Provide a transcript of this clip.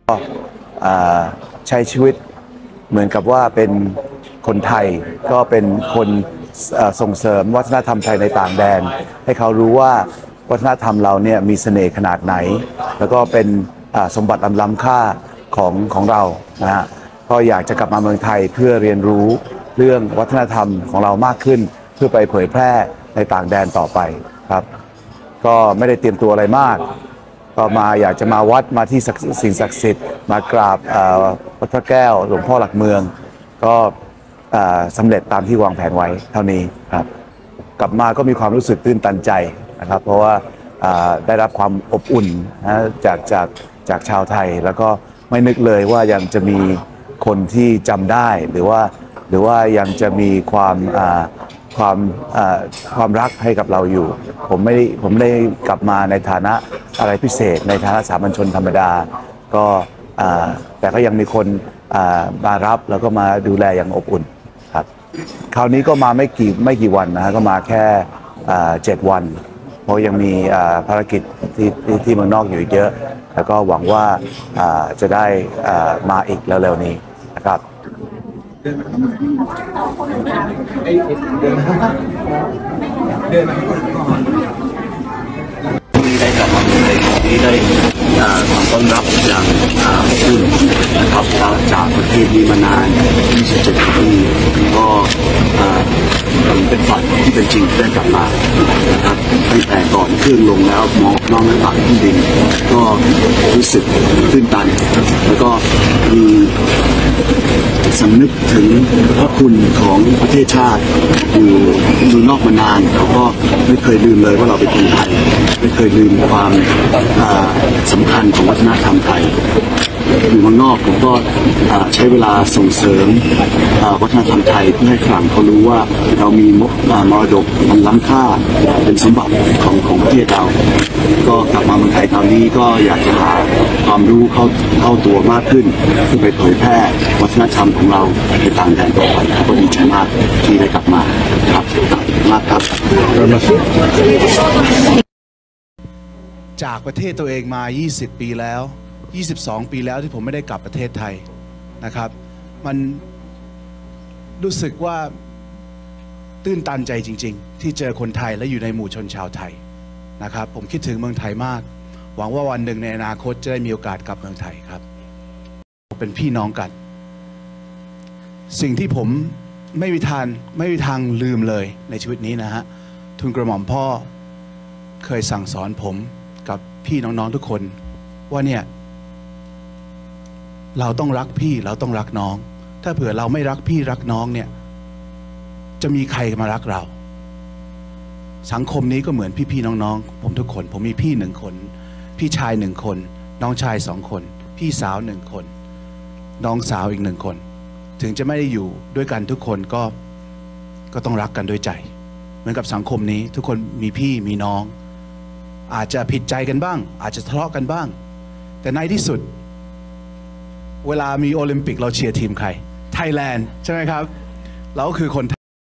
ใช้ชีวิตเหมือนกับว่าเป็นคนไทยก็เป็นคนส่งเสริมวัฒนธรรมไทยในต่างแดนให้เขารู้ว่าวัฒนธรรมเราเนี่ยมีเสน่ห์ขนาดไหนแล้วก็เป็นสมบัติล้ำค่าของเรานะฮะก็อยากจะกลับมาเมืองไทยเพื่อเรียนรู้เรื่องวัฒนธรรมของเรามากขึ้นเพื่อไปเผยแพร่ในต่างแดนต่อไปครับก็ไม่ได้เตรียมตัวอะไรมากก็มาอยากจะมาวัดมาที่สิ่งศักดิ์สิทธิ์มากราบวัดพระแก้วหลวงพ่อหลักเมืองก็สำเร็จตามที่วางแผนไว้เท่านี้ครับกลับมาก็มีความรู้สึกตื้นตันใจนะครับเพราะว่าได้รับความอบอุ่นนะจากชาวไทยแล้วก็ไม่นึกเลยว่ายังจะมีคนที่จำได้หรือว่ายังจะมีความรักให้กับเราอยู่ผมไม่ได้กลับมาในฐานะอะไรพิเศษในฐานะสามัญชนธรรมดาก็แต่ก็ยังมีคนมารับแล้วก็มาดูแลอย่างอบอุ่นครับคราวนี้ก็มาไม่กี่วันนะฮะก็มาแค่7 วันเพราะยังมีภารกิจที่เมืองนอกอยู่เยอะแล้วก็หวังว่าจะได้มาอีกเร็วๆนี้นะครับที่ได้กลับมาเมืองไทยที่ได้ความต้อนรับอย่างอบอุ่นนะครับจากประเทศนี้มานาน27 ปีก็เป็นฝันที่เป็นจริงได้กลับมานะครับตั้งแต่ก่อนขึ้นลงแล้วมองน้องหน้าต่างที่ดินก็รู้สึกตื้นตันแล้วก็มีสำนึกถึงพระคุณของประเทศชาติอยู่นอกมานานเราก็ไม่เคยลืมเลยว่าเราเป็นคนไทยไม่เคยลืมความสำคัญของวัฒนธรรมไทยอยู่เมืองนอกผมก็ใช้เวลาส่งเสริมวัฒนธรรมไทยเพื่อให้ฝรั่งเขารู้ว่าเรามีมรดกมันล้ำค่าเป็นสมบัติของประเทศเราก็กลับมาเมืองไทยคราวนี้ก็อยากจะหาความรู้เข้าตัวมากขึ้นเพื่อไปเผยแพร่วัฒนธรรมของเราในต่างแดนต่อไปครับก็ดีใจมากที่ได้กลับมาครับมากครับจากประเทศตัวเองมา20 ปีแล้ว22 ปีแล้วที่ผมไม่ได้กลับประเทศไทยนะครับมันรู้สึกว่าตื้นตันใจจริงๆที่เจอคนไทยและอยู่ในหมู่ชนชาวไทยนะครับผมคิดถึงเมืองไทยมากหวังว่าวันหนึ่งในอนาคตจะได้มีโอกาสกลับเมืองไทยครับเป็นพี่น้องกันสิ่งที่ผมไม่มีทางลืมเลยในชีวิตนี้นะฮะทูลกระหม่อมพ่อเคยสั่งสอนผมกับพี่น้องๆทุกคนว่าเนี่ยเราต้องรักพี่เราต้องรักน้องถ้าเผื่อเราไม่รักพี่รักน้องเนี่ยจะมีใครมารักเราสังคมนี้ก็เหมือนพี่ๆน้องๆผมทุกคนผมมีพี่1 คนพี่ชาย1 คนน้องชาย2 คนพี่สาว1 คนน้องสาวอีก1 คนถึงจะไม่ได้อยู่ด้วยกันทุกคนก็ต้องรักกันด้วยใจเหมือนกับสังคมนี้ทุกคนมีพี่มีน้องอาจจะผิดใจกันบ้างอาจจะทะเลาะกันบ้างแต่ในที่สุดเวลามีโอลิมปิกเราเชียร์ทีมใครไทยแลนด์ใช่ไหมครับเราก็คือคน